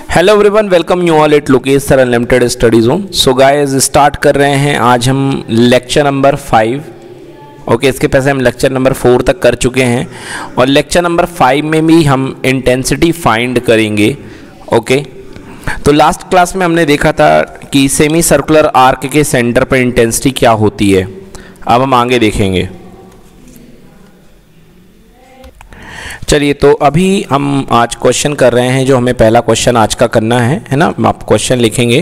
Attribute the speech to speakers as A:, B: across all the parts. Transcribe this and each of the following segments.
A: Hello everyone, welcome you all at Lokesh sir unlimited study zone. So guys start कर रहे हैं आज हम लेक्चर नंबर 5। ओके, इसके पहले हम लेक्चर नंबर 4 तक कर चुके हैं और लेक्चर नंबर 5 में भी हम इंटेंसिटी फाइंड करेंगे। ओके, तो लास्ट क्लास में हमने देखा था कि सेमी सर्कुलर आर्क के सेंटर पर इंटेंसिटी क्या होती है। अब हम आगे देखेंगे। चलिए, तो अभी हम आज क्वेश्चन कर रहे हैं जो हमें पहला क्वेश्चन आज का करना है ना। आप क्वेश्चन लिखेंगे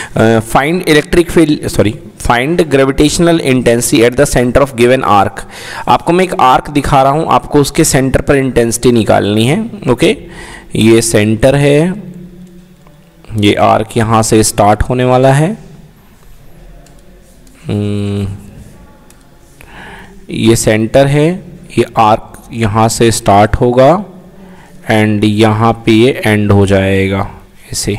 A: find gravitational intensity at the centre of given arc. आपको मैं एक आर्क दिखा रहा हूं, आपको उसके सेंटर पर इंटेंसिटी निकालनी है। ओके, ये सेंटर है, ये आर्क यहां से स्टार्ट होने वाला है, ये सेंटर है, ये आर्क यहाँ से स्टार्ट होगा एंड यहाँ पे ये एंड हो जाएगा ऐसे।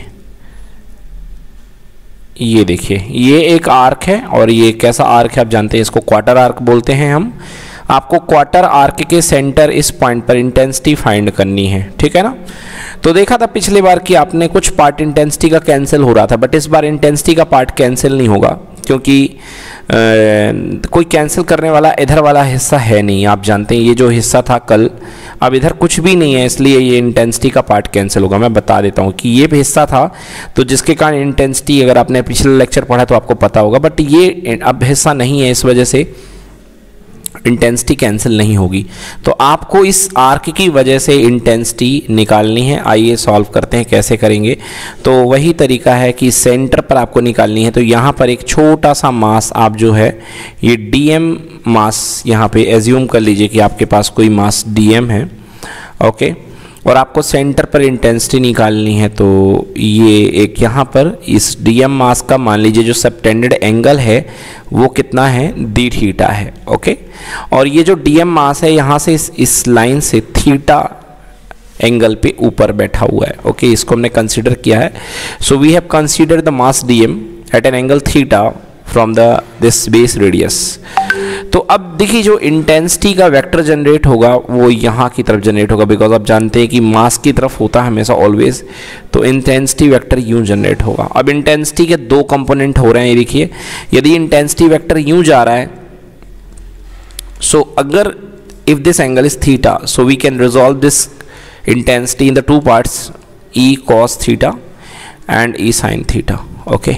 A: ये देखिए, ये एक आर्क है और ये कैसा आर्क है आप जानते हैं, इसको क्वार्टर आर्क बोलते हैं हम। आपको क्वार्टर आर्क के सेंटर इस पॉइंट पर इंटेंसिटी फाइंड करनी है, ठीक है ना। तो देखा था पिछली बार कि आपने कुछ पार्ट इंटेंसिटी का कैंसिल हो रहा था, बट इस बार इंटेंसिटी का पार्ट कैंसिल नहीं होगा क्योंकि कोई कैंसिल करने वाला इधर वाला हिस्सा है नहीं। आप जानते हैं ये जो हिस्सा था कल, अब इधर कुछ भी नहीं है, इसलिए ये इंटेंसिटी का पार्ट कैंसिल होगा। मैं बता देता हूँ कि ये हिस्सा था तो जिसके कारण इंटेंसिटी, अगर आपने पिछले लेक्चर पढ़ा तो आपको पता होगा, बट ये अब हिस्सा नहीं है, इस वजह से इंटेंसिटी कैंसिल नहीं होगी। तो आपको इस आर्क की वजह से इंटेंसिटी निकालनी है। आइए सॉल्व करते हैं, कैसे करेंगे। तो वही तरीका है कि सेंटर पर आपको निकालनी है। तो यहाँ पर एक छोटा सा मास आप जो है ये डीएम मास यहाँ पे एज्यूम कर लीजिए कि आपके पास कोई मास डीएम है। ओके, और आपको सेंटर पर इंटेंसिटी निकालनी है। तो ये एक यहाँ पर इस डीएम मास का मान लीजिए जो सबटेंडेड एंगल है वो कितना है, डी थीटा है। ओके, और ये जो डीएम मास है यहाँ से इस लाइन से थीटा एंगल पे ऊपर बैठा हुआ है। ओके, इसको हमने कंसीडर किया है। So we have consider the mass dm at an angle theta from this base radius. तो अब देखिए, जो इंटेंसिटी का वेक्टर जनरेट होगा वो यहाँ की तरफ जनरेट होगा, बिकॉज आप जानते हैं कि मास की तरफ होता है हमेशा ऑलवेज। तो इंटेंसिटी वेक्टर यूं जनरेट होगा। अब इंटेंसिटी के दो कंपोनेंट हो रहे हैं, ये देखिए। यदि इंटेंसिटी वेक्टर यूं जा रहा है, सो अगर if this angle is theta, so we can resolve this intensity in the two parts, E cos theta and E sine theta. Okay,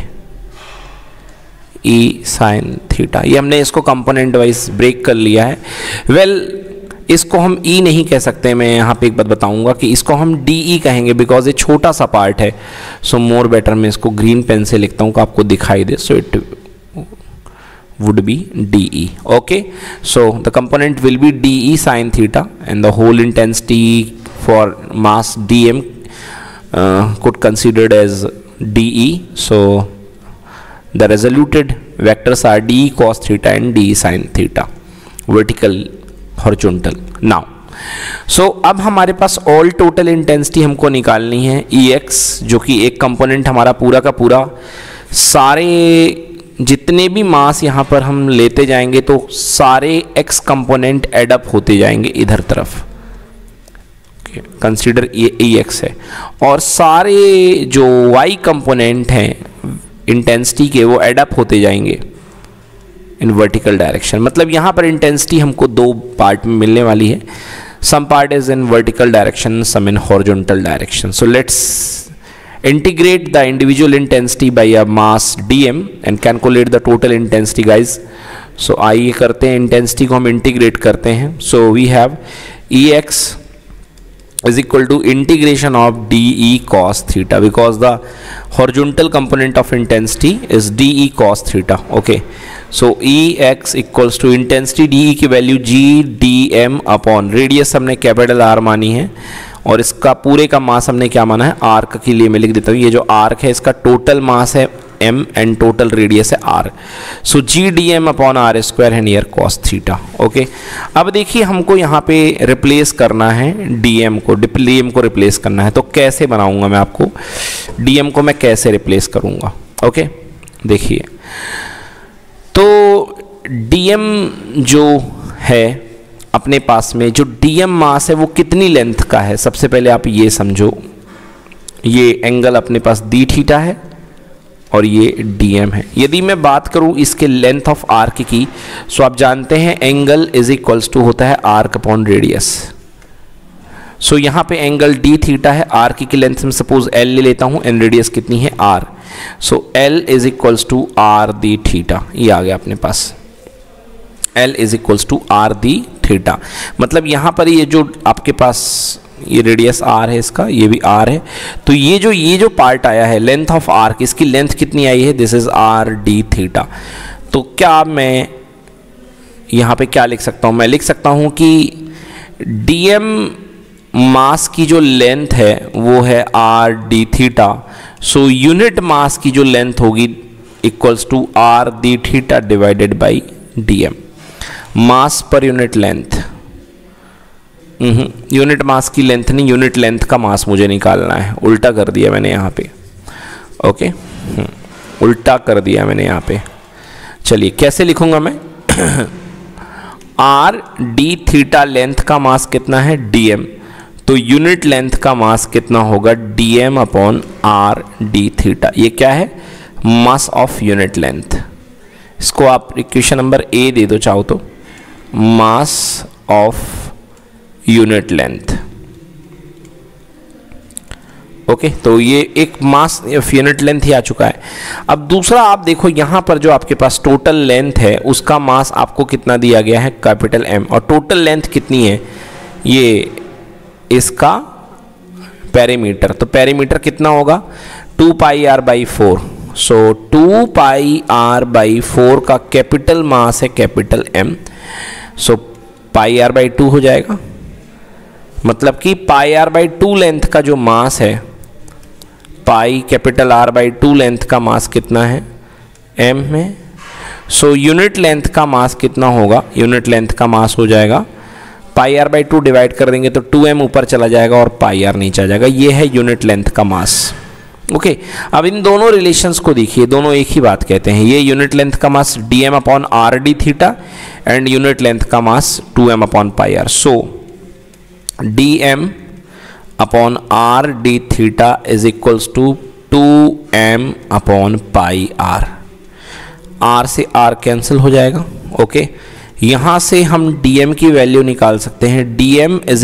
A: E sine theta, ये हमने इसको कंपोनेंट वाइज ब्रेक कर लिया है। वेल, इसको हम ई नहीं कह सकते। मैं यहाँ पे एक बात बताऊंगा कि इसको हम डी ई कहेंगे, बिकॉज ये छोटा सा पार्ट है। सो मोर बेटर मैं इसको ग्रीन पेन से लिखता हूँ कि आपको दिखाई दे। So it would be D E. Okay, so the component will be D E sine theta and the whole intensity for mass D M could considered as DE. So the resoluted vectors are DE cos theta and DE sin theta, vertical, horizontal. Now, so अब हमारे पास all total intensity हमको निकालनी है, EX, जो कि एक component हमारा पूरा का पूरा, सारे जितने भी मास यहाँ पर हम लेते जाएंगे तो सारे X कंपोनेंट एड अप होते जाएंगे इधर तरफ। कंसीडर ये EX है, और सारे जो Y कंपोनेंट हैं इंटेंसिटी के वो एड अप होते जाएंगे इन वर्टिकल डायरेक्शन। मतलब यहाँ पर इंटेंसिटी हमको दो पार्ट में मिलने वाली है। Some part is in vertical direction, some in horizontal direction. So let's integrate the individual intensity by a mass dm and calculate the total intensity guys. So आइए करते हैं, इंटेंसिटी को हम इंटीग्रेट करते हैं। So we have EX is equal to integration of DE cos theta, because the horizontal component of intensity is DE cos theta. Okay, so EX equals to intensity DE की value GdM upon radius हमने capital R मानी है, और इसका पूरे का मास हमने क्या माना है, आर्क के लिए मैं लिख देता हूँ। ये जो आर्क है इसका टोटल मास है m एंड टोटल रेडियस है r। So GdM upon R square है नियर cos थीटा। ओके, अब देखिए हमको यहाँ पे रिप्लेस करना है dm को, dm को रिप्लेस करना है। तो कैसे बनाऊंगा मैं आपको, dm को मैं कैसे रिप्लेस करूँगा। ओके, देखिए, तो dm जो है अपने पास में, जो dm मास है वो कितनी लेंथ का है, सबसे पहले आप ये समझो। ये एंगल अपने पास डी थीटा है और ये dm है। यदि मैं बात करूं इसके लेंथ ऑफ आर्क की, सो आप जानते हैं एंगल इज इक्वल्स टू होता है आर्क अपॉन रेडियस। सो यहाँ पे एंगल डी थीटा है, आर्क की लेंथ में सपोज l ले लेता हूं एंड रेडियस कितनी है r। So l is equals to R D theta, ये आ गया अपने पास l is equals to R D theta. मतलब यहाँ पर ये जो आपके पास ये रेडियस r है, इसका ये भी r है, तो ये जो पार्ट आया है लेंथ ऑफ आर्क, इसकी लेंथ कितनी आई है, this is R D theta. तो क्या मैं यहाँ पे क्या लिख सकता हूँ, मैं लिख सकता हूँ कि dm मास की जो लेंथ है वो है R D theta. So unit mass की जो लेंथ होगी equals to R D theta divided by dm। Mass पर यूनिट लेंथ, यूनिट मास की लेंथ नहीं, यूनिट लेंथ का मास मुझे निकालना है। उल्टा कर दिया मैंने यहाँ पे, ओके उल्टा कर दिया मैंने यहाँ पे। चलिए कैसे लिखूंगा मैं आर डी थीटा लेंथ का मास कितना है dm, तो यूनिट लेंथ का मास कितना होगा dm upon R D theta. ये क्या है, मास ऑफ यूनिट लेंथ। इसको आप इक्वेशन नंबर ए दे दो चाहो तो, mass of unit length. Okay तो ये एक मास ऑफ यूनिट लेंथ ही आ चुका है। अब दूसरा आप देखो यहां पर जो आपके पास टोटल लेंथ है उसका मास आपको कितना दिया गया है, कैपिटल M, और टोटल लेंथ कितनी है, ये इसका पेरीमीटर। तो पेरीमीटर कितना होगा 2 pi r by 4। So 2 pi r by 4 का कैपिटल मास है capital M। So pi r by 2 हो जाएगा, मतलब कि पाई r बाई 2 लेंथ का जो मास है, pi capital R by 2 length का मास कितना है M में। सो यूनिट लेंथ का मास कितना होगा, यूनिट लेंथ का मास हो जाएगा पाई r बाई 2 डिवाइड कर देंगे तो 2m ऊपर चला जाएगा और पाई r नीचे आ जाएगा। ये है यूनिट लेंथ का मास। ओके अब इन दोनों रिलेशंस को देखिए, दोनों एक ही बात कहते हैं। ये यूनिट लेंथ का mass dm upon R D theta and unit length का mass 2m upon pi r। So dm upon R D theta is equals to 2m upon pi r। r से r कैंसिल हो जाएगा। Okay यहाँ से हम dm की value निकाल सकते हैं। dm इज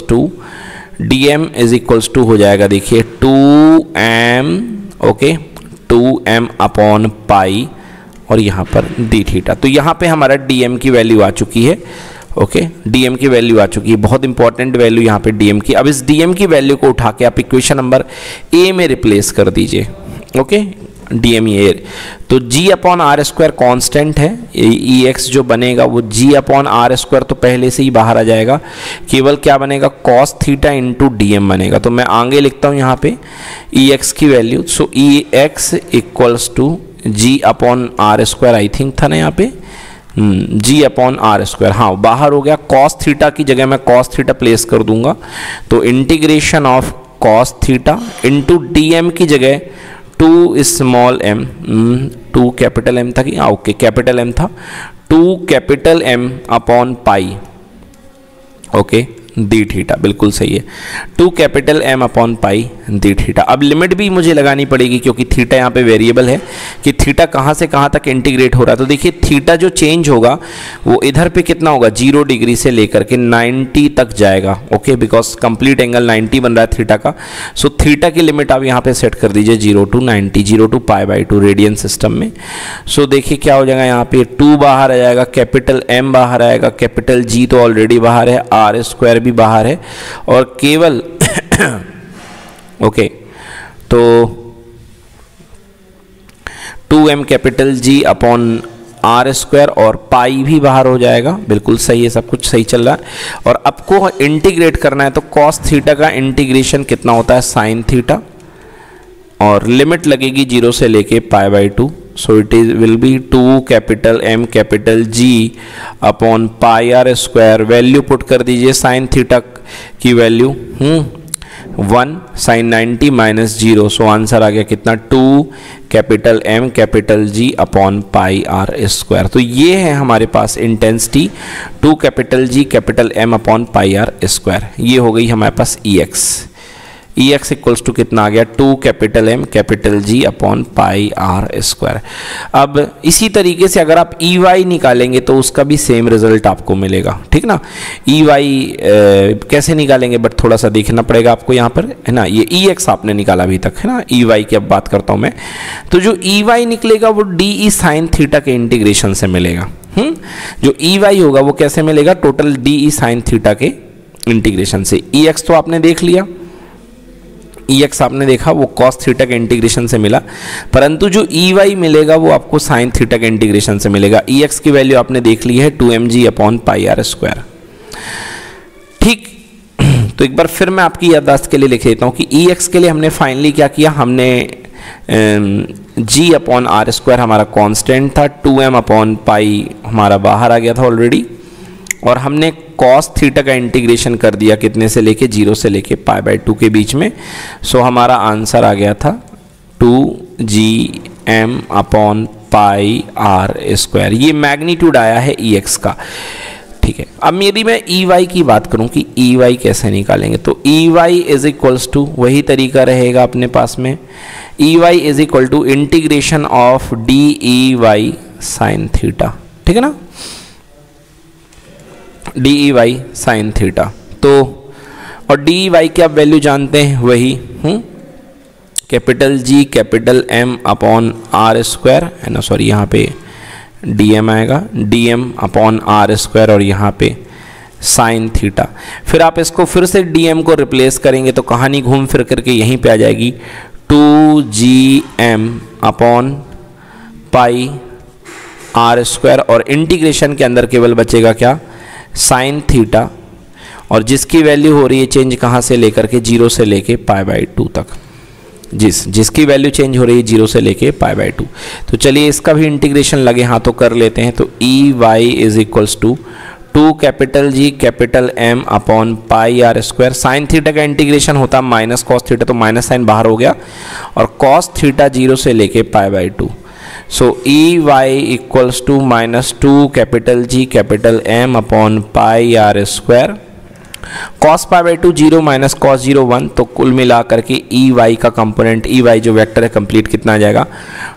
A: इक्वल्स टू हो जाएगा, देखिए 2m, ओके 2m अपॉन पाई और यहाँ पर डी थीटा। तो यहाँ पे हमारा dm की वैल्यू आ चुकी है। ओके dm की वैल्यू आ चुकी है, बहुत इंपॉर्टेंट वैल्यू यहाँ पे dm की। अब इस dm की वैल्यू को उठा के आप इक्वेशन नंबर a में रिप्लेस कर दीजिए। ओके dm ये, तो g upon R square constant है, ex जो बनेगा वो g अपॉन आर स्क्वायर तो पहले से ही बाहर आ जाएगा, केवल क्या बनेगा cos थीटा इंटू dm बनेगा। तो मैं आगे लिखता हूँ यहाँ पे ex की वैल्यू। So ex equals to g upon R square, I think था ना यहाँ पे g अपॉन आर स्क्वायर, हाँ बाहर हो गया। cos थीटा की जगह मैं cos थीटा प्लेस कर दूंगा, तो integration of cos theta into dm की जगह 2 स्मॉल m, 2 कैपिटल M था कि ओके कैपिटल M था, 2 capital M upon pi, okay D theta, बिल्कुल सही है 2 capital M upon pi D theta. अब लिमिट भी मुझे लगानी पड़ेगी क्योंकि थीटा यहाँ पे वेरिएबल है कि थीटा कहाँ से कहाँ तक इंटीग्रेट हो रहा है। तो देखिए थीटा जो चेंज होगा वो इधर पे कितना होगा, 0 डिग्री से लेकर के 90 तक जाएगा। ओके बिकॉज कंप्लीट एंगल 90 बन रहा है थीटा का। सो थीटा की लिमिट आप यहाँ पे सेट कर दीजिए 0 to 90, 0 to pi by 2 radian system में। सो देखिए क्या हो जाएगा, यहाँ पे 2 बाहर आ जाएगा, कैपिटल M बाहर आएगा, कैपिटल G तो ऑलरेडी बाहर है, आर स्क्वायर भी बाहर है, और केवल ओके तो 2m capital G upon R square और पाई भी बाहर हो जाएगा। बिल्कुल सही है, सब कुछ सही चल रहा है। और आपको इंटीग्रेट करना है तो cos थीटा का इंटीग्रेशन कितना होता है sin थीटा, और लिमिट लगेगी 0 से लेके pi by 2। So it is will be 2 capital M capital G upon pi R square. Value put कर दीजिए, साइन थीटा की value 1 sine 90 minus 0। So answer आ गया कितना, 2 capital M capital G upon pi R square. तो ये है हमारे पास intensity 2 capital G capital M upon pi R square. ये हो गई हमारे पास EX। E x equals to कितना आ गया 2 capital M capital G upon pi R square. अब इसी तरीके से अगर आप ई वाई निकालेंगे तो उसका भी सेम रिजल्ट आपको मिलेगा, ठीक ना। ई वाई कैसे निकालेंगे बट थोड़ा सा देखना पड़ेगा आपको यहाँ पर, है ना। ये ई एक्स आपने निकाला अभी तक, है ना। ई वाई की अब बात करता हूँ मैं, तो जो ई वाई निकलेगा वो डी ई साइन थीटा के इंटीग्रेशन से मिलेगा। जो ई वाई होगा वो कैसे मिलेगा, total D E sine theta के इंटीग्रेशन से। ई एक्स तो आपने देख लिया, ई एक्स आपने देखा वो कॉस थीटा के इंटीग्रेशन से मिला, परंतु जो ई वाई मिलेगा वो आपको साइन थीटा के इंटीग्रेशन से मिलेगा। ई एक्स की वैल्यू आपने देख ली है 2mg upon pi R square, ठीक। तो एक बार फिर मैं आपकी याददाश्त के लिए लिख देता हूँ कि ई एक्स के लिए हमने फाइनली क्या किया, हमने g अपॉन आर स्क्वायर हमारा कांस्टेंट था, 2m अपॉन पाई हमारा बाहर आ गया था ऑलरेडी, और हमने कॉस थीटा का इंटीग्रेशन कर दिया कितने से लेके 0 से लेके पाई बाई 2 के बीच में। सो हमारा आंसर आ गया था 2gm upon pi R square. ये मैग्नीट्यूड आया है ई एक्स का, ठीक है। अब यदि मैं ई वाई की बात करूं कि ई वाई कैसे निकालेंगे, तो E Y is equals to वही तरीका रहेगा अपने पास में, E Y is equal to integration of D E Y sine theta, ठीक है ना, D E Y sine theta. तो और डी ई वाई की आप वैल्यू जानते हैं वही capital G capital M upon R square, है ना, सॉरी यहाँ पे डी एम आएगा, D M upon R square, और यहाँ पे साइन थीटा। फिर आप इसको फिर से डी एम को रिप्लेस करेंगे तो कहानी घूम फिर करके यहीं पे आ जाएगी 2gm upon pi R square, और इंटीग्रेशन के अंदर केवल बचेगा क्या, साइन थीटा, और जिसकी वैल्यू हो रही है चेंज कहाँ से लेकर के 0 से लेके पाई बाई 2 तक, जिसकी वैल्यू चेंज हो रही है 0 से लेके पाई बाई 2। तो चलिए इसका भी इंटीग्रेशन लगे हाथ तो कर लेते हैं। तो E Y is equals to 2 capital G capital M upon pi R square, sine theta का इंटीग्रेशन होता माइनस कॉस थीटा, तो माइनस साइन बाहर हो गया, और कॉस थीटा 0 से लेके pi by 2। So E Y equals to minus 2 capital G capital M upon pi R square, cos pi by 2 0 minus cos 0 1, तो कुल मिला करके ई वाई का कंपोनेंट, ई वाई जो वेक्टर है कंप्लीट कितना आ जाएगा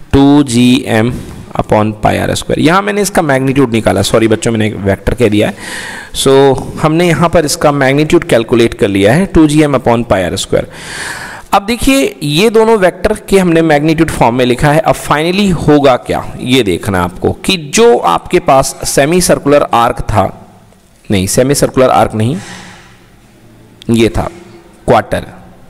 A: 2gm upon pi R square. यहाँ मैंने इसका मैग्नीट्यूड निकाला, सॉरी बच्चों मैंने एक वेक्टर कह दिया है, सो हमने यहाँ पर इसका मैग्नीट्यूड कैलकुलेट कर लिया है 2gm upon pi R square. अब देखिए ये दोनों वेक्टर के हमने मैग्नीट्यूड फॉर्म में लिखा है। अब फाइनली होगा क्या ये देखना आपको कि जो आपके पास सेमी सर्कुलर आर्क था, नहीं सेमी सर्कुलर आर्क नहीं, ये था क्वार्टर,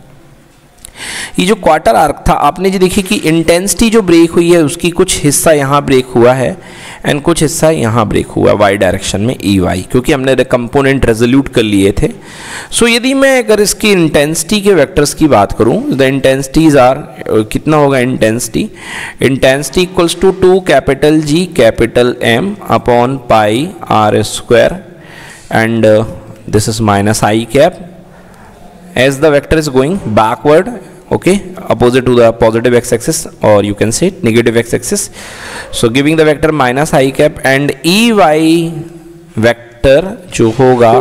A: ये जो क्वार्टर आर्क था आपने जो देखी कि इंटेंसिटी जो ब्रेक हुई है उसकी कुछ हिस्सा यहाँ ब्रेक हुआ है एंड कुछ हिस्सा यहाँ ब्रेक हुआ वाई डायरेक्शन में ई वाई, क्योंकि हमने कंपोनेंट रेजोल्यूट कर लिए थे। सो यदि मैं अगर इसकी इंटेंसिटी के वेक्टर्स की बात करूँ, द इंटेंसिटीज आर, कितना होगा intensity equals to 2 capital G capital M upon pi R square, and this is minus I cap as the vector is going backward, okay, opposite to the positive x-axis, or you can say negative x-axis. So giving the vector minus I cap, and EY vector जो होगा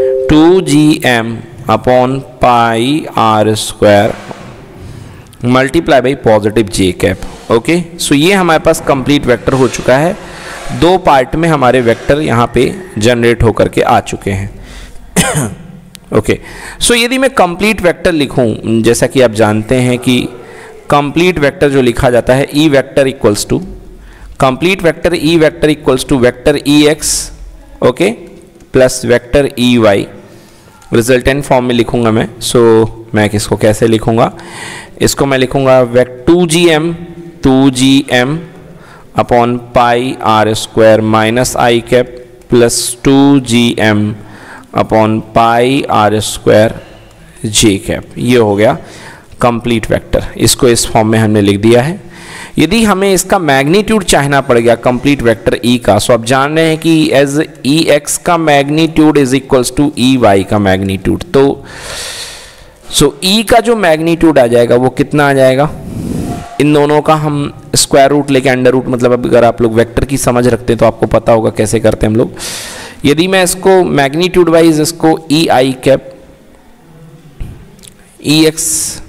A: 2gm upon pi R square multiply by positive j cap, okay. So ये हमारे पास complete vector हो चुका है, 2 part में हमारे vector यहाँ पे जनरेट होकर के आ चुके हैं, ओके। सो यदि मैं कंप्लीट वेक्टर लिखूँ, जैसा कि आप जानते हैं कि कंप्लीट वेक्टर जो लिखा जाता है E vector equals to complete vector E vector equals to vector E X, okay, plus vector E Y, resultant form में लिखूंगा मैं। सो मैं इसको कैसे लिखूंगा, इसको मैं लिखूंगा 2gm upon pi R square minus I cap plus 2gm upon pi R square J cap. ये हो गया कंप्लीट वेक्टर, इसको इस फॉर्म में हमने लिख दिया है। यदि हमें इसका मैग्नीट्यूड चाहना पड़ गया कंप्लीट वेक्टर ई का, सो आप जान रहे हैं कि एज ई एक्स का magnitude is equals to E Y का मैग्नीट्यूड, तो सो ई का जो मैग्नीट्यूड आ जाएगा वो कितना आ जाएगा, इन दोनों का हम स्क्वायर रूट लेके अंडर रूट, मतलब अगर आप लोग वेक्टर की समझ रखते हैं तो आपको पता होगा कैसे करते हैं हम लोग। यदि मैं इसको मैग्नीट्यूड वाइज इसको ई आई कैप EX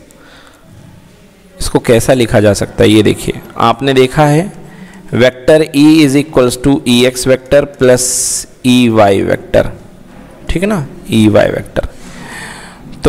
A: इसको कैसा लिखा जा सकता है, ये देखिए आपने देखा है vector E is equals to EX vector plus EY vector, ठीक है ना, EY वेक्टर। तो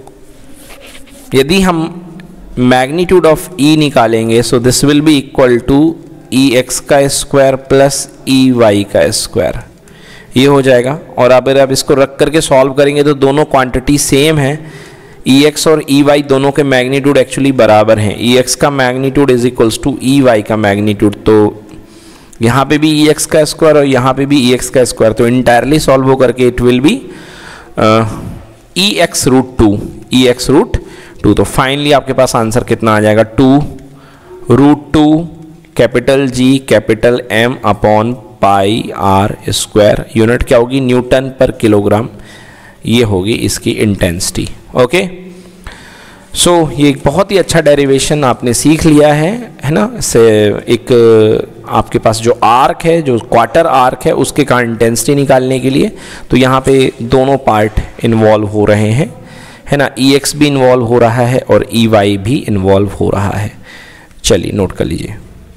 A: यदि हम मैग्नीट्यूड ऑफ E निकालेंगे so this will be equal to EX का स्क्वायर प्लस EY का स्क्वायर, ये हो जाएगा। और अगर आप इसको रख करके सॉल्व करेंगे तो दोनों क्वांटिटी सेम है, EX और EY दोनों के मैग्नीट्यूड एक्चुअली बराबर हैं। EX का magnitude is equals to EY का मैग्नीट्यूड, तो यहाँ पे भी EX का स्क्वायर और यहाँ पे भी EX का स्क्वायर, तो इंटायरली सॉल्व हो करके it will be EX root 2, EX root 2। तो फाइनली आपके पास आंसर कितना आ जाएगा, 2 root 2 capital G capital M upon pi R square. Unit क्या होगी, न्यूटन पर किलोग्राम, ये होगी इसकी इंटेंसिटी। ओके, सो ये एक बहुत ही अच्छा डेरिवेशन आपने सीख लिया है ना। से एक आपके पास जो आर्क है, जो क्वार्टर आर्क है, उसके का इंटेंसिटी निकालने के लिए तो यहाँ पे दोनों पार्ट इन्वॉल्व हो रहे हैं, है ना। EX भी इन्वॉल्व हो रहा है और EY भी इन्वॉल्व हो रहा है। चलिए नोट कर लीजिए।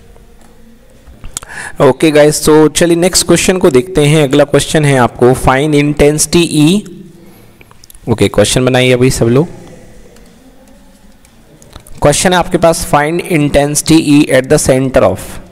A: ओके गाइस, तो चलिए नेक्स्ट क्वेश्चन को देखते हैं। अगला क्वेश्चन है आपको find intensity E। Okay, question बनाइए अभी सब लोग। क्वेश्चन है आपके पास find intensity E at the centre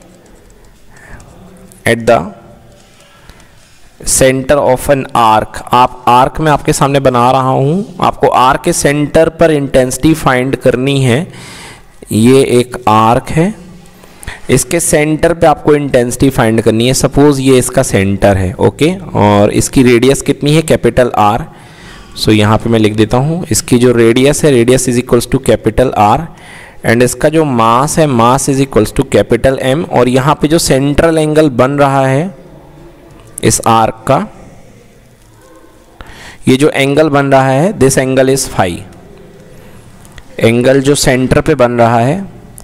A: of an arc. आप आर्क में आपके सामने बना रहा हूं, आपको आर्क के सेंटर पर इंटेंसिटी फाइंड करनी है। ये एक आर्क है, इसके सेंटर पे आपको इंटेंसिटी फाइंड करनी है। सपोज ये इसका सेंटर है, ओके, और इसकी रेडियस कितनी है, कैपिटल R। सो यहाँ पे मैं लिख देता हूँ, इसकी जो रेडियस है, radius is equals to capital R, and इसका जो मास है, mass is equals to capital M। और यहाँ पे जो सेंट्रल एंगल बन रहा है इस आर्क का, ये जो एंगल बन रहा है, this angle is phi. Angle जो सेंटर पे बन रहा है,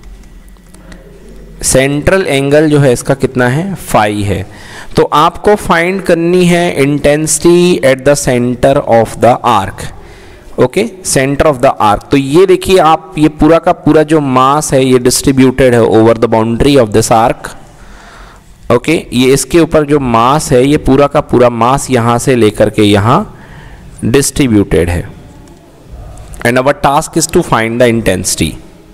A: सेंट्रल एंगल जो है इसका कितना है, फाई है। तो आपको फाइंड करनी है intensity at the centre of the arc. Okay, centre of the arc. तो ये देखिए आप, ये पूरा का पूरा जो मास है ये डिस्ट्रीब्यूटेड है over the boundary of this arc. Okay, ये इसके ऊपर जो मास है, ये पूरा का पूरा मास यहां से लेकर के यहां डिस्ट्रीब्यूटेड है, and our task is to find the intensity.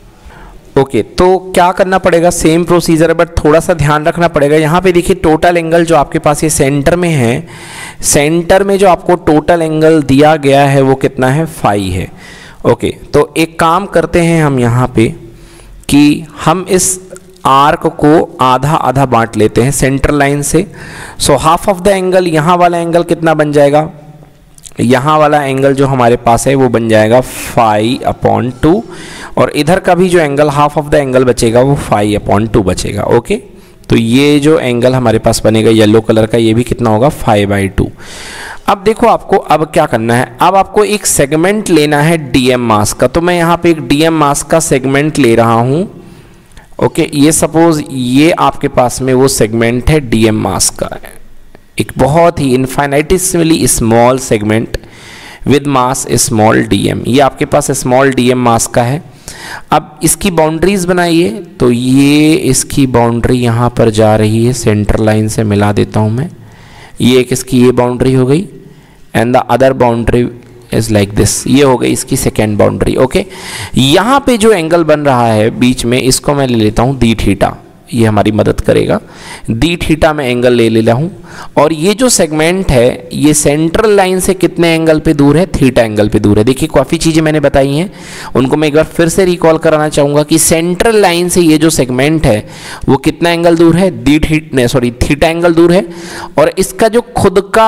A: Okay, तो क्या करना पड़ेगा, सेम प्रोसीजर है, बट थोड़ा सा ध्यान रखना पड़ेगा। यहाँ पे देखिए टोटल एंगल जो आपके पास ये सेंटर में है, सेंटर में जो आपको टोटल एंगल दिया गया है वो कितना है, फाई है। ओके, तो एक काम करते हैं हम यहाँ पे कि हम इस आर्क को आधा आधा बांट लेते हैं सेंटर लाइन से। So half of the angle, यहाँ वाला एंगल कितना बन जाएगा, यहाँ वाला एंगल जो हमारे पास है वो बन जाएगा फाई अपॉन 2, और इधर का भी जो angle half of the angle बचेगा वो फाई अपॉन 2 बचेगा। ओके, तो ये जो एंगल हमारे पास बनेगा येलो कलर का, ये भी कितना होगा, 5/2। अब देखो आपको अब क्या करना है, अब आपको एक सेगमेंट लेना है DM मास का। तो मैं यहाँ पे एक DM मास का सेगमेंट ले रहा हूँ। ओके, ये सपोज ये आपके पास में वो सेगमेंट है DM मास का, एक बहुत ही infinitesimally small segment with mass small DM। ये आपके पास स्मॉल DM मास का है। अब इसकी बाउंड्रीज बनाइए। तो ये इसकी बाउंड्री यहाँ पर जा रही है, सेंटर लाइन से मिला देता हूँ मैं। ये एक इसकी ये बाउंड्री हो गई, and the other boundary is like this, ये हो गई इसकी सेकेंड बाउंड्री। ओके, यहाँ पे जो एंगल बन रहा है बीच में, इसको मैं ले लेता हूँ डी थीटा, ये हमारी मदद करेगा। डी थीटा में एंगल ले लेता हूँ, और ये जो सेगमेंट है ये सेंट्रल लाइन से कितने एंगल पे दूर है, थीटा एंगल पे दूर है। देखिए काफ़ी चीज़ें मैंने बताई हैं, उनको मैं एक बार फिर से रिकॉल कराना चाहूँगा कि सेंट्रल लाइन से ये जो सेगमेंट है वो कितना एंगल दूर है, थीटा एंगल दूर है। और इसका जो खुद का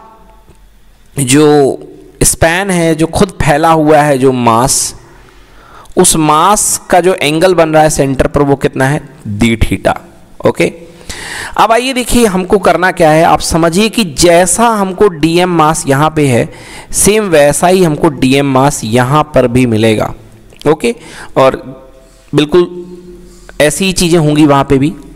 A: जो स्पैन है, जो खुद फैला हुआ है जो मास, उस मास का जो एंगल बन रहा है सेंटर पर वो कितना है, डी थीटा। ओके, अब आइए देखिए हमको करना क्या है। आप समझिए कि जैसा हमको DM मास यहाँ पे है, सेम वैसा ही हमको DM मास यहाँ पर भी मिलेगा। ओके, और बिल्कुल ऐसी ही चीज़ें होंगी वहाँ पे भी।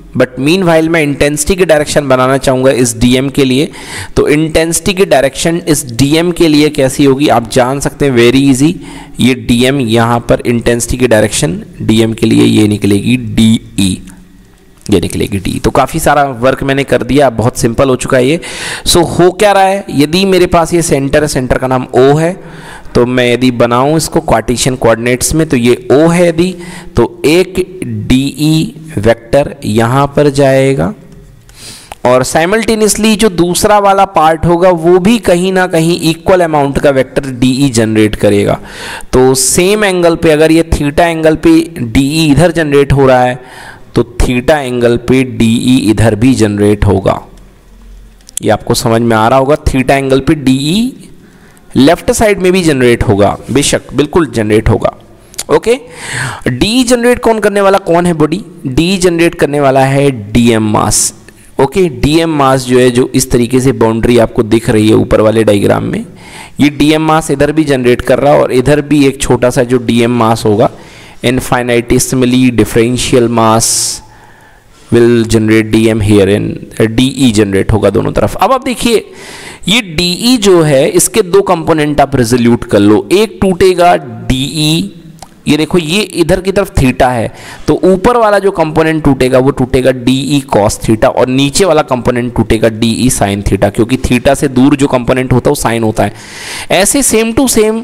A: बट मीन वाइल मैं इंटेंसिटी की डायरेक्शन बनाना चाहूँगा इस DM के लिए, तो इंटेंसिटी की डायरेक्शन इस DM के लिए कैसी होगी आप जान सकते हैं, वेरी इजी। ये DM यहाँ पर इंटेंसिटी की डायरेक्शन DM के लिए ये निकलेगी DE, ये निकलेगी D। तो काफ़ी सारा वर्क मैंने कर दिया, बहुत सिंपल हो चुका है ये। सो हो क्या रहा है, यदि मेरे पास ये सेंटर है, सेंटर का नाम O है, तो मैं यदि बनाऊं इसको कार्टेशियन कोऑर्डिनेट्स में, तो ये O है यदि, तो एक DE वेक्टर यहाँ पर जाएगा और साइमल्टेनियसली जो दूसरा वाला पार्ट होगा वो भी कहीं ना कहीं इक्वल अमाउंट का वेक्टर DE जनरेट करेगा। तो सेम एंगल पे अगर ये थीटा एंगल पे DE इधर जनरेट हो रहा है तो थीटा एंगल पे DE इधर भी जनरेट होगा। ये आपको समझ में आ रहा होगा, थीटा एंगल पे DE लेफ्ट साइड में भी जनरेट होगा, बेशक बिल्कुल जनरेट होगा। ओके, डी जनरेट करने वाला कौन है बॉडी? डी जनरेट करने वाला है DM mass. Okay, DM mass जो है, जो इस तरीके से बाउंड्री आपको दिख रही है ऊपर वाले डायग्राम में, ये DM मास इधर भी जनरेट कर रहा है और इधर भी एक छोटा सा जो DM मास होगा, infinitesimally differential mass will generate DM here and DE generate होगा दोनों तरफ। अब आप देखिए ये DE जो है इसके दो कंपोनेंट आप रिजोल्यूट कर लो, एक टूटेगा DE, ये देखो ये इधर की तरफ थीटा है तो ऊपर वाला जो कंपोनेंट टूटेगा वो टूटेगा DE कॉस थीटा और नीचे वाला कंपोनेंट टूटेगा DE साइन थीटा, क्योंकि थीटा से दूर जो कंपोनेंट होता है वो साइन होता है। ऐसे सेम टू सेम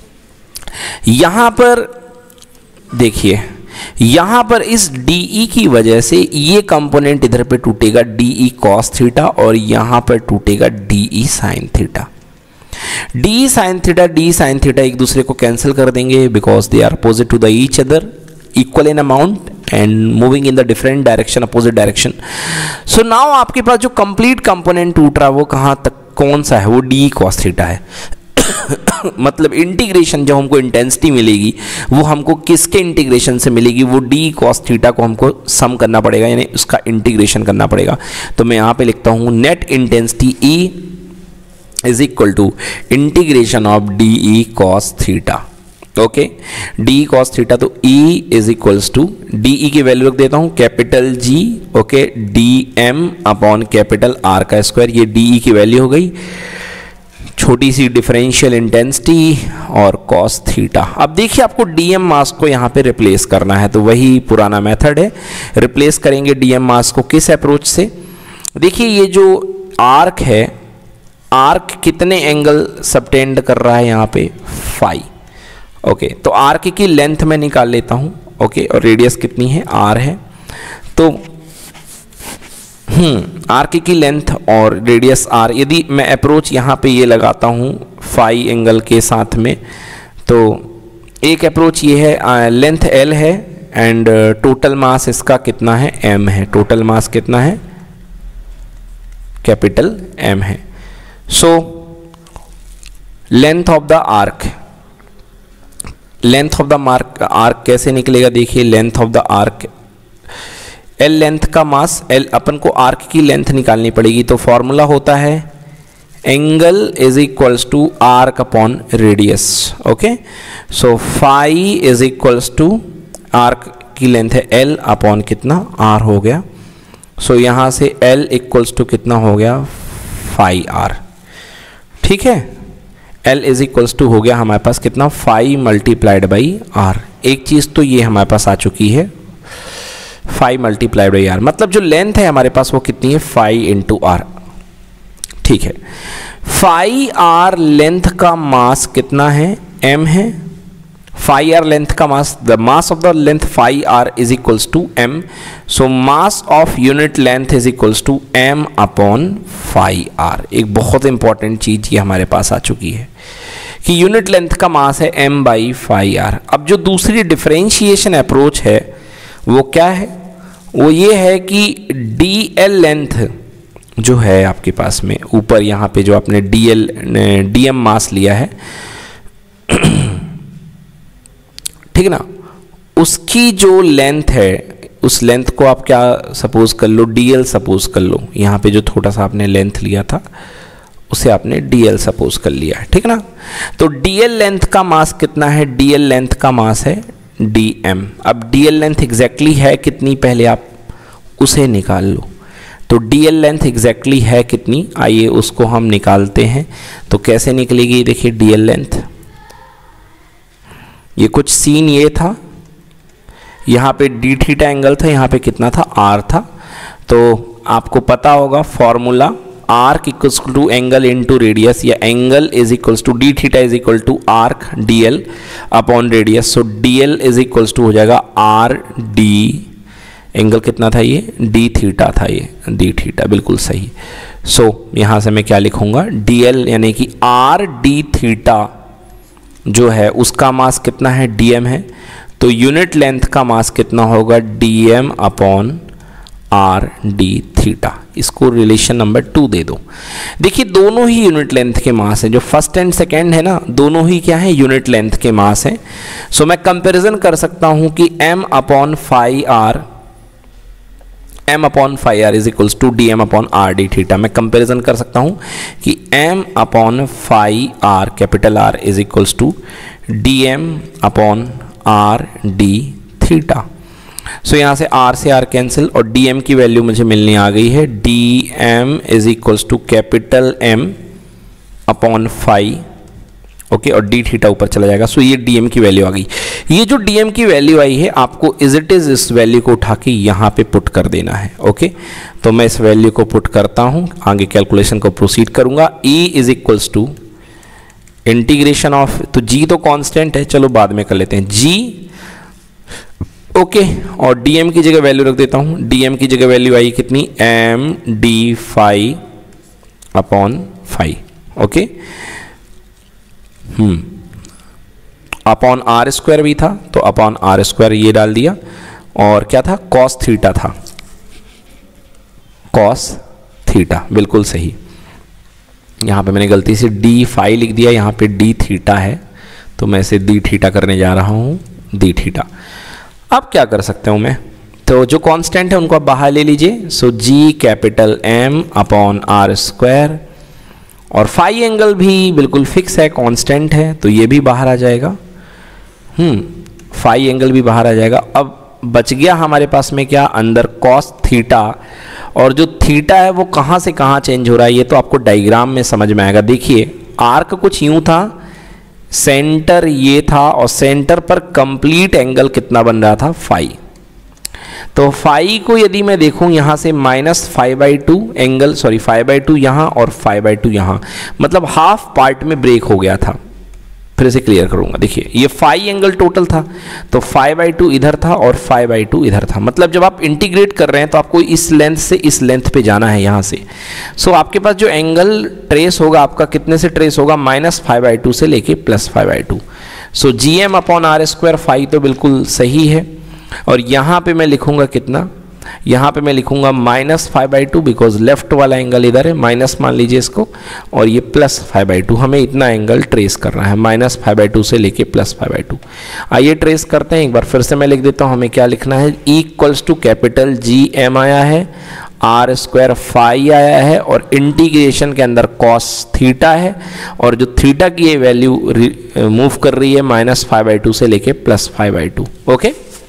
A: यहां पर देखिए, यहां पर इस DE की वजह से ये कंपोनेंट इधर पे टूटेगा DE कॉस थीटा और यहां पर टूटेगा DE sine theta. DE sine theta एक दूसरे को कैंसिल कर देंगे because they are opposite to the each other, equal in amount and moving in the different direction, opposite direction. So now आपके पास जो कंप्लीट कंपोनेंट टूट रहा है वो कहां तक, कौन सा है? वो DE कॉस थीटा है। मतलब इंटीग्रेशन जो हमको इंटेंसिटी मिलेगी वो हमको किसके इंटीग्रेशन से मिलेगी? वो DE कॉस थीटा को हमको सम करना पड़ेगा, यानी उसका इंटीग्रेशन करना पड़ेगा। तो मैं यहाँ पे लिखता हूँ net intensity E is equal to integration of DE cos theta. Okay, DE cos theta, तो E is equals to DE की वैल्यू रख देता हूँ capital G, okay, DM upon capital R का स्क्वायर, ये DE की वैल्यू हो गई, छोटी सी डिफरेंशियल इंटेंसिटी और कॉस थीटा। अब देखिए आपको DM मास को यहाँ पे रिप्लेस करना है, तो वही पुराना मेथड है, रिप्लेस करेंगे DM मास को किस अप्रोच से? देखिए ये जो आर्क है, आर्क कितने एंगल सबटेंड कर रहा है यहाँ पे? फाई। ओके, तो आर्क की लेंथ में निकाल लेता हूँ, ओके, और रेडियस कितनी है? R है, तो आर्क की लेंथ और रेडियस R, यदि मैं अप्रोच यहाँ पे ये लगाता हूँ फाई एंगल के साथ में, तो एक अप्रोच ये है, लेंथ L है एंड टोटल मास इसका कितना है? M है। टोटल मास कितना है? कैपिटल M है। So length of the arc, length of the arc कैसे निकलेगा? देखिए length of the arc, L length का मास, L अपन को आर्क की लेंथ निकालनी पड़ेगी, तो फॉर्मूला होता है angle is equals to arc upon radius. Okay, so phi is equals to arc की लेंथ है L अपॉन कितना? R हो गया। सो यहाँ से L इक्वल्स टू कितना हो गया? Phi R। ठीक है, L इज इक्वल्स टू हो गया हमारे पास कितना? Phi multiplied by R। एक चीज़ तो ये हमारे पास आ चुकी है, फाई मल्टीप्लाइड बाई R, मतलब जो लेंथ है हमारे पास वो कितनी है? Phi into R। ठीक है, फाई R लेंथ का मास कितना है? M है। फाई R लेंथ का mass, the mass of the length phi R is equals to M, so mass of unit length is equals to M upon phi R। एक बहुत important चीज ये हमारे पास आ चुकी है कि यूनिट लेंथ का मास है M बाई फाई R। अब जो दूसरी डिफरेंशिएशन अप्रोच है वो क्या है? वो ये है कि DL लेंथ जो है आपके पास में ऊपर यहाँ पे जो आपने DM मास लिया है, ठीक है ना, उसकी जो लेंथ है उस लेंथ को आप क्या सपोज कर लो? DL सपोज कर लो। यहाँ पे जो थोड़ा सा आपने लेंथ लिया था उसे आपने DL सपोज कर लिया है, ठीक ना। तो DL लेंथ का मास कितना है? DL लेंथ का मास है DM। अब DL लेंथ एग्जैक्टली है कितनी? पहले आप उसे निकाल लो। तो डीएल लेंथ एग्जैक्टली है कितनी, आइए उसको हम निकालते हैं। तो कैसे निकलेगी, देखिए डीएल लेंथ, ये कुछ सीन ये था, यहाँ पे डी थीटा एंगल था, यहाँ पे कितना था, आर था। तो आपको पता होगा formula, arc equals to angle into radius, या angle is equals to D theta is equal to arc DL upon radius. So DL is equals to हो जाएगा आर डी, एंगल कितना था ये, डी थीटा था, ये डी थीटा, बिल्कुल सही। सो यहाँ से मैं क्या लिखूंगा, डीएल यानी कि आर डी थीटा जो है उसका मास कितना है, डीएम है। तो यूनिट लेंथ का मास कितना होगा, DM upon R D theta. इसको रिलेशन नंबर 2 दे दो। देखिए दोनों ही यूनिट लेंथ के मास हैं, जो फर्स्ट एंड सेकेंड है ना, दोनों ही क्या है, यूनिट लेंथ के मास हैं। सो मैं कंपैरिजन कर सकता हूं कि m upon phi R is equals to D M upon R D theta. मैं कंपैरिजन कर सकता हूं कि m upon phi R, capital R, is equals to D M upon R D theta. So यहाँ से r से r cancel, और dm की वैल्यू मुझे मिलनी आ गई है, dm is equals to capital M upon phi, okay, और d थीटा ऊपर चला जाएगा। सो ये dm की वैल्यू आ गई। ये जो dm की वैल्यू आई है, आपको इज इट इज इस वैल्यू को उठा के यहाँ पे पुट कर देना है, ओके। तो मैं इस वैल्यू को पुट करता हूँ, आगे कैलकुलेशन को प्रोसीड करूँगा। e is equals to integration of, तो g तो कांस्टेंट है, चलो बाद में कर लेते हैं, g, ओके, और dm की जगह वैल्यू रख देता हूं। dm की जगह वैल्यू आई कितनी, m d phi upon phi, okay, upon R square भी था, तो अपॉन आर स्क्वायर ये डाल दिया, और क्या था, कॉस थीटा था, कॉस थीटा, बिल्कुल सही। यहाँ पे मैंने गलती से d फाई लिख दिया, यहाँ पे d थीटा है, तो मैं इसे d थीटा करने जा रहा हूँ, d थीटा। अब क्या कर सकता हूँ मैं, तो जो कांस्टेंट है उनको आप बाहर ले लीजिए। So G capital M upon R square, और फाई एंगल भी बिल्कुल फिक्स है, कांस्टेंट है, तो ये भी बाहर आ जाएगा, फाई एंगल भी बाहर आ जाएगा। अब बच गया हमारे पास में क्या, अंदर कॉस थीटा, और जो थीटा है वो कहाँ से कहाँ चेंज हो रहा है, ये तो आपको डायग्राम में समझ में आएगा। देखिए आर्क कुछ यूँ था, सेंटर ये था, और सेंटर पर कंप्लीट एंगल कितना बन रहा था, फाई। तो फाई को यदि मैं देखूं यहाँ से -5/2 एंगल, सॉरी 5/2 यहाँ और 5/2 यहाँ, मतलब हाफ पार्ट में ब्रेक हो गया था। फिर से क्लियर करूंगा, देखिए ये फाई एंगल टोटल था, तो 5/2 इधर था और 5/2 इधर था। मतलब जब आप इंटीग्रेट कर रहे हैं तो आपको इस लेंथ से इस लेंथ पे जाना है यहाँ से। सो आपके पास जो एंगल ट्रेस होगा आपका कितने से ट्रेस होगा, -5/2 से लेके +5/2। So GM upon R square phi तो बिल्कुल सही है, और यहाँ पे मैं लिखूंगा कितना, यहाँ पे मैं लिखूंगा -5/2, बिकॉज लेफ्ट वाला एंगल इधर है, माइनस मान लीजिए इसको, और ये +5/2। हमें इतना एंगल ट्रेस करना है, -5/2 से लेके +5/2। आइए ट्रेस करते हैं, एक बार फिर से मैं लिख देता हूँ हमें क्या लिखना है, इक्वल्स टू कैपिटल GM आया है, आर स्क्वायर फाई आया है, और इंटीग्रेशन के अंदर कॉस थीटा है, और जो थीटा की ये वैल्यू मूव कर रही है -5/2 से लेके +5/2, ओके।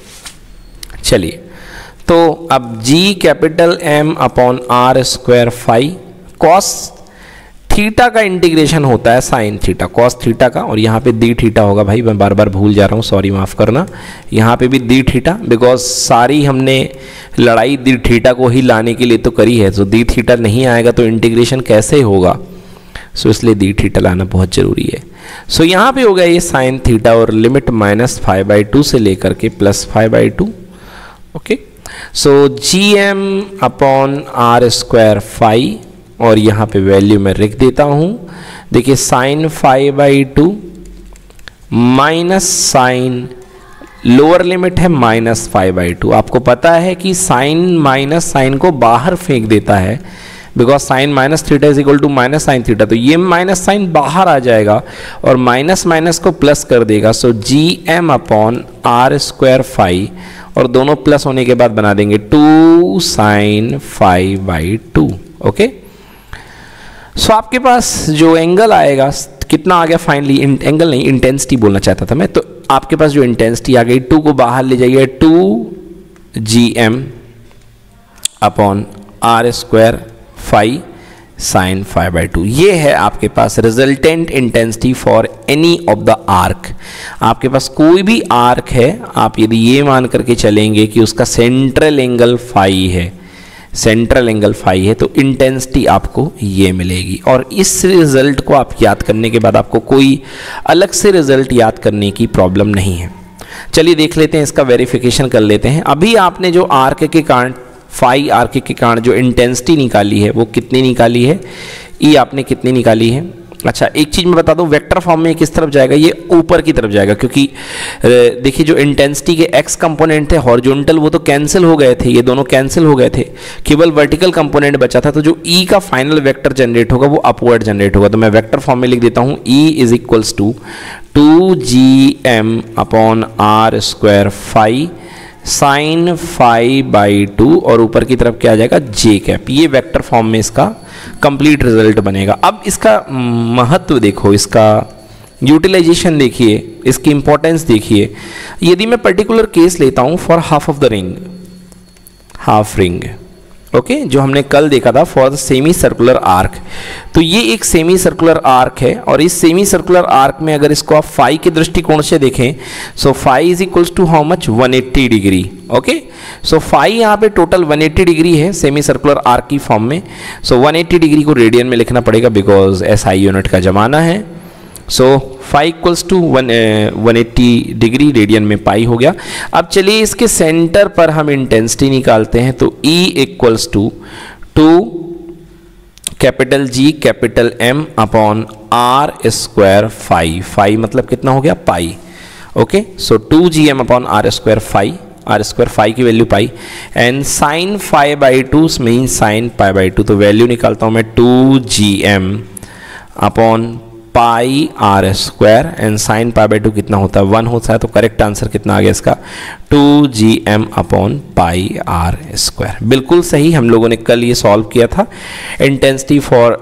A: चलिए तो अब G capital M upon R square phi, cos theta का इंटीग्रेशन होता है साइन थीटा, कॉस थीटा का, और यहाँ पे डी थीटा होगा, भाई मैं बार बार भूल जा रहा हूँ, सॉरी माफ़ करना। यहाँ पे भी डी थीटा, बिकॉज सारी हमने लड़ाई डी थीटा को ही लाने के लिए तो करी है, तो डी थीटा नहीं आएगा तो इंटीग्रेशन कैसे होगा, सो इसलिए डी थीटा लाना बहुत ज़रूरी है। सो यहाँ पे हो गया ये साइन थीटा, और लिमिट -5/2 से लेकर के +5/2, okay. So GM upon R square phi, और यहाँ पे वैल्यू मैं लिख देता हूँ, देखिए sine 5/2 minus sine, lower limit है -5/2। आपको पता है कि साइन माइनस साइन को बाहर फेंक देता है, because sine minus theta is equal to minus sine theta, तो ये माइनस साइन बाहर आ जाएगा और माइनस माइनस को प्लस कर देगा। So GM upon R square phi, और दोनों प्लस होने के बाद बना देंगे 2 साइन 5/2, ओके। सो आपके पास जो एंगल आएगा कितना आ गया फाइनली, एंगल नहीं इंटेंसिटी बोलना चाहता था मैं, तो आपके पास जो इंटेंसिटी आ गई, 2 को बाहर ले जाइए, 2 GM upon R square phi sine phi by two. ये है आपके पास resultant intensity for any of the arc. आपके पास कोई भी आर्क है, आप यदि ये मान करके चलेंगे कि उसका सेंट्रल एंगल फाई है, सेंट्रल एंगल फाई है, तो इंटेंसिटी आपको ये मिलेगी। और इस रिजल्ट को आप याद करने के बाद आपको कोई अलग से रिजल्ट याद करने की प्रॉब्लम नहीं है। चलिए देख लेते हैं, इसका वेरिफिकेशन कर लेते हैं। अभी आपने जो आर्क के कारण, फाई आर्क के कारण जो इंटेंसिटी निकाली है वो कितनी निकाली है, ई आपने कितनी निकाली है। अच्छा, एक चीज़ मैं बता दूं, वेक्टर फॉर्म में किस तरफ जाएगा, ये ऊपर की तरफ जाएगा, क्योंकि देखिए जो इंटेंसिटी के एक्स कंपोनेंट थे हॉरिजॉन्टल, वो तो कैंसिल हो गए थे, ये दोनों कैंसिल हो गए थे, केवल वर्टिकल कंपोनेंट बचा था। तो जो ई का फाइनल वेक्टर जनरेट होगा वो अपवर्ड जनरेट होगा। तो मैं वेक्टर फॉर्म में लिख देता हूँ, E is equals to 2gm upon R square phi sine phi by 2, और ऊपर की तरफ क्या आ जाएगा, जे कैप। ये वेक्टर फॉर्म में इसका कंप्लीट रिजल्ट बनेगा। अब इसका महत्व देखो, इसका यूटिलाइजेशन देखिए, इसकी इंपॉर्टेंस देखिए। यदि मैं पर्टिकुलर केस लेता हूं for half of the ring, half ring, okay, जो हमने कल देखा था for the semi circular arc, तो ये एक सेमी सर्कुलर आर्क है। और इस सेमी सर्कुलर आर्क में अगर इसको आप फाई के दृष्टिकोण से देखें, so phi is equals to how much, 180 degree. Okay, so phi यहाँ पे टोटल 180 डिग्री है सेमी सर्कुलर आर्क की फॉर्म में। सो 180 डिग्री को रेडियन में लिखना पड़ेगा, बिकॉज एसआई यूनिट का जमाना है। So phi equals to 180 degree, radian में पाई हो गया। अब चलिए इसके सेंटर पर हम इंटेंसिटी निकालते हैं। तो E equals to 2 capital G capital M upon R square phi. Phi मतलब कितना हो गया, pi. Okay, so 2gm upon R square phi, R square phi की value pi, and sine phi by 2 mean sine pi by 2। तो value निकालता हूं मैं 2gm upon pi R square, and sine pi by 2 कितना होता है, 1 होता है। तो करेक्ट आंसर कितना आ गया इसका, 2gm upon pi R square. बिल्कुल सही, हम लोगों ने कल ये सॉल्व किया था। इंटेंसिटी फॉर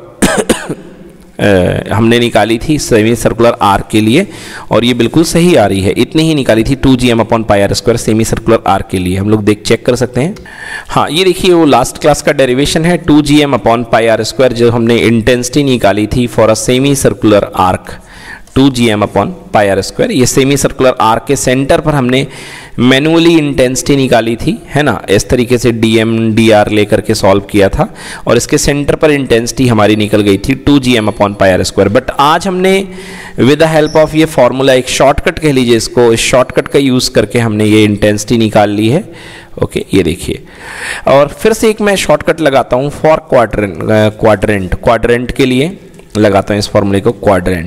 A: हमने निकाली थी सेमी सर्कुलर आर्क के लिए, और ये बिल्कुल सही आ रही है। इतनी ही निकाली थी 2gm upon pi R square semi circular arc के लिए। हम लोग चेक कर सकते हैं। हाँ, ये देखिए वो लास्ट क्लास का डेरिवेशन है, 2gm upon pi R square, जो हमने इंटेंसिटी निकाली थी for a semi circular arc, 2gm upon pi R square. ये सेमी सर्कुलर आर्क के सेंटर पर हमने मैनुअली इंटेंसिटी निकाली थी, है ना, इस तरीके से dm dr लेकर के सॉल्व किया था, और इसके सेंटर पर इंटेंसिटी हमारी निकल गई थी 2gm upon pi R square. But आज हमने विद द हेल्प ऑफ ये फॉर्मूला, एक शॉर्टकट कह लीजिए इसको, इस शॉर्टकट का यूज़ करके हमने ये इंटेंसिटी निकाल ली है। ओके, ये देखिए, और फिर से एक मैं शॉर्टकट लगाता हूँ फॉर क्वाड्रेंट के लिए लगाता हूँ इस फॉर्मूले को,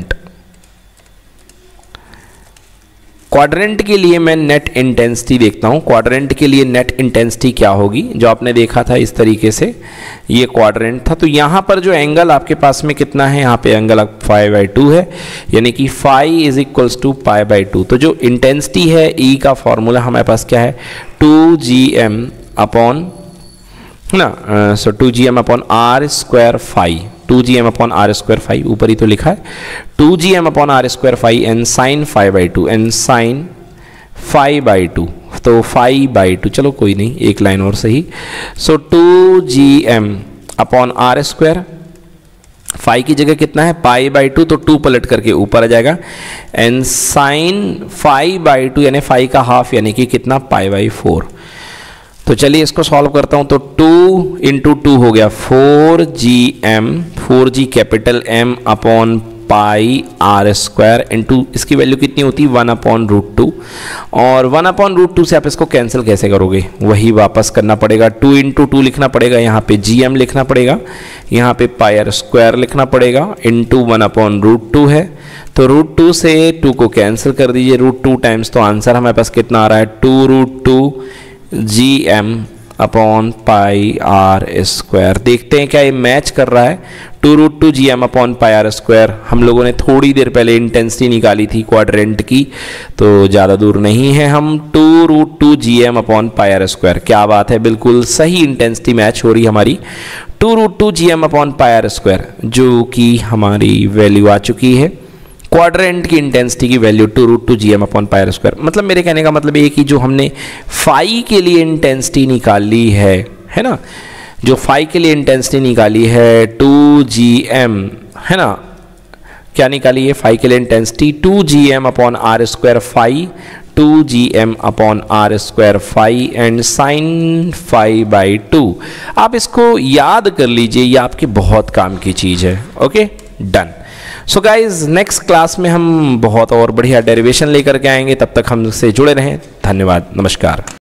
A: क्वाड्रेंट के लिए मैं नेट इंटेंसिटी देखता हूँ। क्वाड्रेंट के लिए नेट इंटेंसिटी क्या होगी, जो आपने देखा था इस तरीके से, ये क्वाड्रेंट था। तो यहाँ पर जो एंगल आपके पास में कितना है, यहाँ पे एंगल फाई बाई 2 है, यानी कि phi is equals to pi by 2। तो जो इंटेंसिटी है, ई का फॉर्मूला हमारे पास क्या है, 2gm अपॉन, है ना, so 2gm upon R square phi, 2gm upon R square phi, ऊपर ही तो लिखा है 2gm upon R square phi, and sine phi by 2, and sine phi by 2, तो फाई बाई 2, चलो कोई नहीं, एक लाइन और सही। So 2gm upon R square, phi की जगह कितना है, पाई बाई 2, तो 2 पलट करके ऊपर आ जाएगा, एन साइन फाई बाई 2 यानी फाई का हाफ, यानी कि कितना, पाई बाई 4। तो चलिए इसको सॉल्व करता हूं। तो 2 इंटू 2 हो गया 4gm, 4g capital M upon pi R square, into इसकी वैल्यू कितनी होती है, 1 अपॉन रूट 2, और 1 अपॉन रूट 2 से आप इसको कैंसिल कैसे करोगे, वही वापस करना पड़ेगा, 2 इंटू 2 लिखना पड़ेगा, यहाँ पे gm लिखना पड़ेगा, यहाँ पे पाई आर स्क्वायर लिखना पड़ेगा, इंटू 1 अपॉन रूट 2 है। तो रूट 2 से 2 को कैंसिल कर दीजिए, रूट 2 टाइम्स, तो आंसर हमारे पास कितना आ रहा है, 2 root 2 gm upon pi R square. देखते हैं क्या ये मैच कर रहा है, 2 root 2 gm upon pi R square. हम लोगों ने थोड़ी देर पहले इंटेंसिटी निकाली थी क्वाड्रेंट की, तो ज़्यादा दूर नहीं है हम, 2 root 2 gm upon pi R square. क्या बात है, बिल्कुल सही इंटेंसिटी मैच हो रही है हमारी, 2 root 2 gm upon pi R square, जो कि हमारी वैल्यू आ चुकी है। क्वाड्रेंट की इंटेंसिटी की value 2 root 2 gm upon pi R square. मतलब मेरे कहने का मतलब ये कि जो हमने फाई के लिए इंटेंसिटी निकाली है है ना। जो फाई के लिए इंटेंसिटी निकाली है 2gm, है ना, क्या निकाली है फाई के लिए intensity 2gm upon R square phi, 2gm upon R square phi and sine phi by 2। आप इसको याद कर लीजिए, ये आपके बहुत काम की चीज़ है। Okay, done. So guys, next class में हम बहुत और बढ़िया डेरिवेशन लेकर के आएंगे, तब तक हमसे जुड़े रहें। धन्यवाद, नमस्कार।